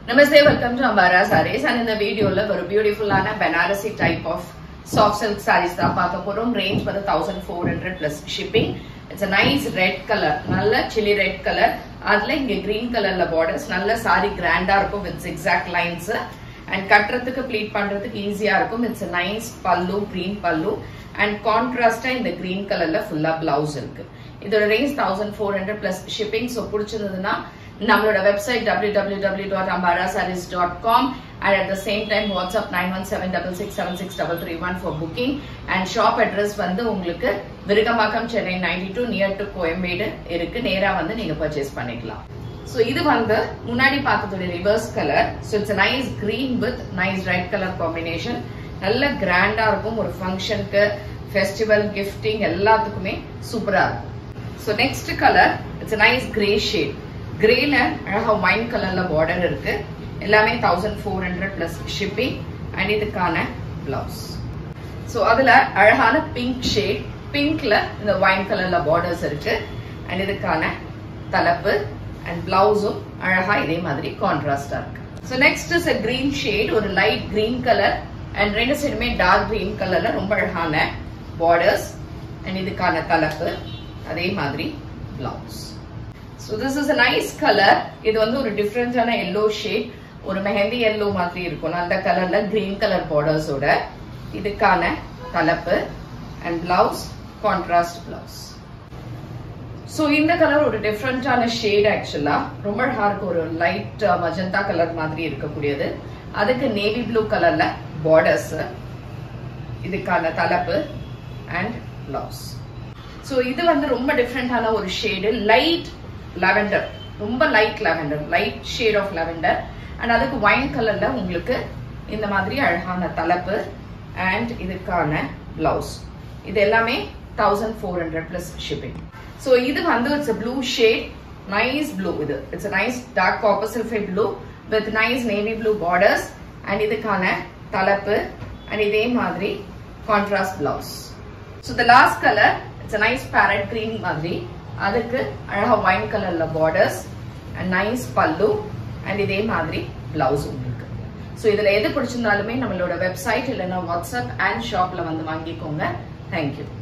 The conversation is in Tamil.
Namaste, welcome to Ambara Sarees, and in the video la very beautiful Banarasi type of soft silk sarees da paakaporum. Range for 1400 plus shipping. It's a nice red color, nalla chili red color. Adla inge green color la borders, nalla saree grand ah irukum with zigzag lines and கட்டறதுக்கு pleat பண்றதுக்கு ஈஸியா இருக்கும். It's a nice pallu, green pallu, and contrast in the green color la full blouse இருக்கு. இதோட range 1400 plus shipping. So புடிச்சிருந்ததுனா நம்மளோட website www.ambarasarees.com and at the same time WhatsApp 9176676331 for booking and shop address வந்து உங்களுக்கு விருகமாக்கம் சென்னை 92 near to கோயம்பேடு இருக்கு. நேரா வந்து நீங்க purchase பண்ணிக்கலாம். So இது வந்து முன்னாடி பார்த்ததோட reverse color. So it's a nice green with nice red color combination. நல்ல கிராண்டா இருக்கும் ஒரு ஃபங்க்ஷனுக்கு, ஃபெஸ்டிவல், gifting எல்லாத்துக்குமே சூப்பரா இருக்கும். So next color, it's a nice gray shade. Grey la அழகா wine color la border இருக்கு. எல்லாமே 1400 plus shipping and இதுக்கான blouse. So அதுல அழகான pink shade, pink la இந்த wine color la borders இருக்கு and இதுக்கான தலப்பு and blouse அழகா இதே மாதிரி contrast இருக்கு. So next is a green shade, ஒரு light green color and ரெண்டு சைடுமே dark green color ல ரொம்ப அழகான borders and இதுக்கான தலப்பு அதே மாதிரி blouse. So this is a nice color. இது வந்து ஒரு டிஃபரண்டான yellow shade, ஒரு மெஹந்தி yellow மாதிரி இருக்கும். அந்த கலர்ல green color borders ஓட இதுக்கான தலப்பு and blouse contrast blouse. So இந்த கலர் ஒரு டிஃபரண்டான shade actually. ரொம்ப அழகா இருக்கு, ஒரு லைட் மஜந்தா கலர் மாதிரி இருக்கக்கூடியது. அதுக்கு நேவி ப்ளூ கலர்ல borders, இதுக்கான தலப்பு and blouse. So இது வந்து ரொம்ப டிஃபரண்டான ஒரு shade, light lavender, ரொம்ப light lavender, light shade of lavender and அதுக்கு wine colorல உங்களுக்கு இந்த மாதிரி அழகான தலப்பு and இதுக்கான blouse. இது எல்லாமே 1400 plus shipping. So இது வந்து it's a blue shade, nice blue இது. It's a nice dark copper sulfate blue with nice navy blue borders and இதுக்கான தலப்பு and இதே மாதிரி contrast blouse. So the last color, it's a nice parrot green மாதிரி. அதுக்கு அழகா wine colorல borders and nice pallu and இதே மாதிரி blouse உங்களுக்கு. So இதுல எது பிடிச்சிருந்தாலுமே நம்மளோட வெப்சைட் இல்லனா WhatsApp and shopல வந்து வாங்கிக்கோங்க. Thank you.